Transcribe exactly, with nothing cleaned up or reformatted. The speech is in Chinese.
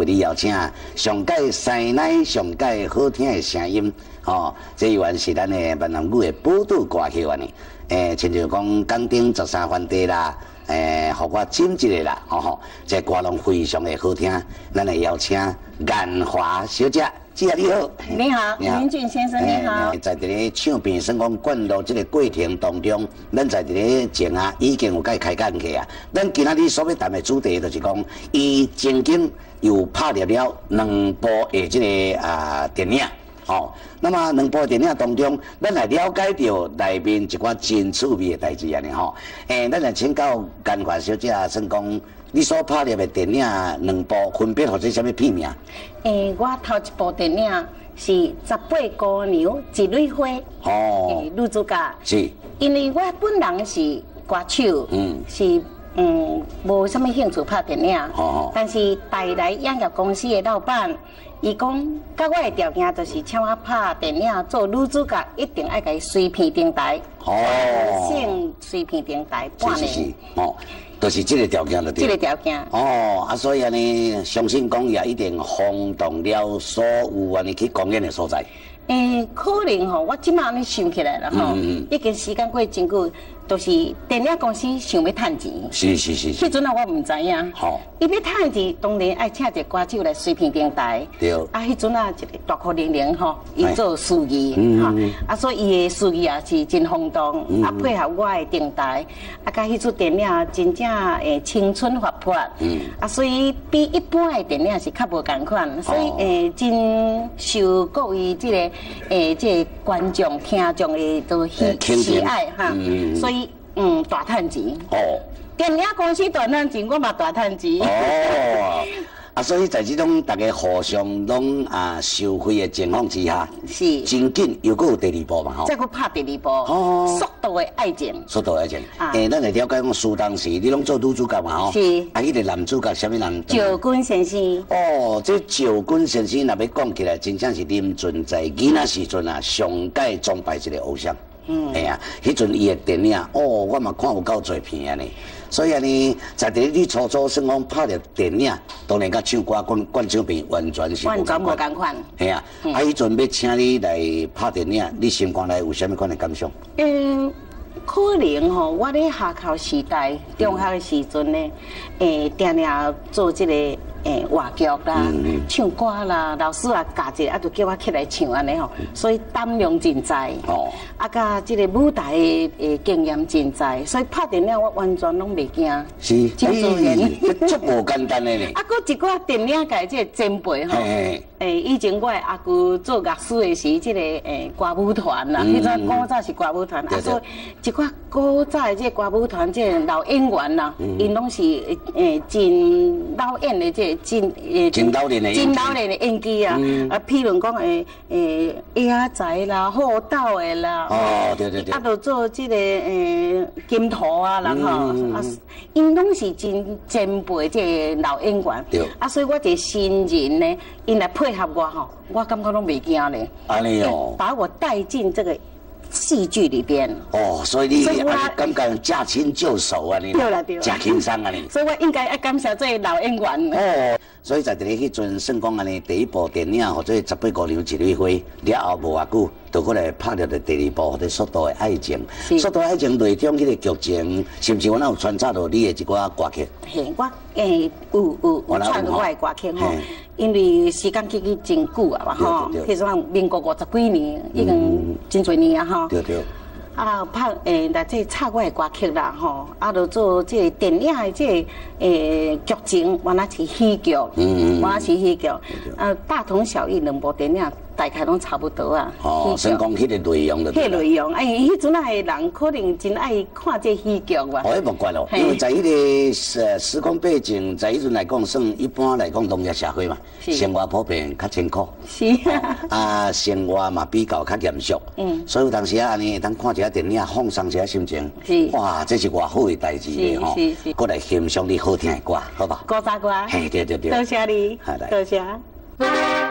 为你邀请上届西奶上届好听的声音，哦，这原是咱的闽南语的宝岛歌曲安尼。诶，亲像讲港顶十三番地啦，诶，互我整一个啦，吼、哦、吼，这歌拢非常的好听。咱来邀请颜华小姐。 姐你好， 你好，林俊先生你好。 在这个唱片算讲灌录这个过程当中，咱在这个前啊已经有甲开讲起啊。咱今仔日所要谈的主题就是讲，伊曾经又拍入了两部的这个啊电影，哦。那么两部电影当中，咱来了解到内面一寡真趣味的代志安尼吼。诶，咱来请教颜华小姐，算讲。 你所拍摄的电影两部分别或者什么片名？ 诶，我头一部电影是《十八姑娘一蕊花》，哦，女主角是。因为我本人是歌手，嗯，是嗯无什么兴趣拍电影，哦，但是带来影业公司的老板，伊讲，甲我的条件就是请我拍电影做女主角，一定爱甲伊随片顶台，哦，先随片顶台半年，是是是，哦。 就是这个条件就对。这个条件。哦，啊，所以安尼，相信讲也一定轰动了所有安尼去公演的所在。诶，可能吼，我即马安尼想起来了吼，已经时间过真久，都是电影公司想要趁钱。是是是。迄阵啊，我唔知影。好。伊要趁钱，当然爱请一个歌手来随片平台。对。啊，迄阵啊，一个大酷玲玲吼，伊做司仪，哈，啊，所以伊的司仪也是真轰动，啊，配合我的平台，啊，甲迄出电影真正诶青春活泼，嗯，啊，所以比一般的电影是较无共款，所以诶真受各位即个。 诶，这观众、听众的都喜喜爱哈，所以嗯，大趁钱。哦，电影公司大趁钱，我嘛大趁钱。哦，啊，所以在这种大家互相拢啊收费的情况之下，是真紧又搁有第二部嘛吼。再搁拍第二部，哦，速度的爱情。速度的爱情。诶，咱来了解讲，苏当时你拢做女主角嘛吼。是。啊，迄个男主角什么人？赵君先生。哦，这赵君先生若要讲起来，真正是林俊在囡仔时阵啊，上届崇拜一个偶像。嗯。哎呀，迄阵伊的电影，哦，我嘛看有够侪片安尼。 所以啊，呢，在伫你初初算讲拍着电影，当然甲唱歌、灌灌唱片完全是完全无共款。系啊，啊，迄阵要请你来拍电影，你心肝内有啥物款的感想？嗯，可能吼，我咧下校时代、中学的时阵呢，诶，定定做即个诶话剧啦、唱歌啦，老师啊教一个，啊，就叫我起来唱安尼吼，所以胆量真在。哦。啊，甲即个舞台的诶经验真在，所以拍电影我完全拢袂惊。是。真自然。这无简单的呢。啊，搁一寡电影界即个前辈吼，诶，以前我的阿舅做乐师的时，即个诶歌舞团啦，迄阵古早是歌舞团，啊，所以一寡古早的即个歌舞团，即个老演员啦，因拢是诶真老演的即个真诶真老练的真老练的演技啊，啊，譬如讲诶诶野仔啦、好斗的啦。 哦，对对对，啊，就做这个诶金头啊，人吼，啊，因拢是真前辈这老演员，对，啊，所以我这新人呢，因来配合我吼，我感觉拢袂惊咧，安尼哦，把我带进这个戏剧里边。哦，所以你啊，感觉驾轻就熟啊，你对啦对啦，真轻松啊你。所以我应该要感谢这老演员。哦。 所以在这个迄阵，算讲安尼，第一部电影或者十八姑娘一蕊花了后无偌久，就过来拍了第二部或者《速度的爱情》。《速度的爱情》内中迄个剧情，是不是我那有穿插到你的一寡歌曲？嘿，我诶有有有穿到我的歌曲吼，因为时间去去真久啊嘛吼，譬如讲民国五十几年，已经真侪年啊吼。对对。 啊，拍诶，来这插我的歌曲啦吼，啊，就做这电影的这诶剧情，原来是喜剧，嗯，原来是喜剧，啊，大同小异两部电影，大概拢差不多啊。哦，先讲迄个内容就对。迄内容，哎，迄阵啊的人可能真爱看这喜剧吧。哦，迄无怪咯，因为在迄个呃时空背景，在迄阵来讲，算一般来讲农业社会嘛，生活普遍较艰苦。是啊。啊，生活嘛比较较严肃。嗯。所以有当时啊，安尼当看一下电影，放松一下心情。是。哇，这是偌好的代志咧吼。是是。过来欣赏你好听的歌，好吧？歌啥歌？嘿，对对对。多谢你，多谢。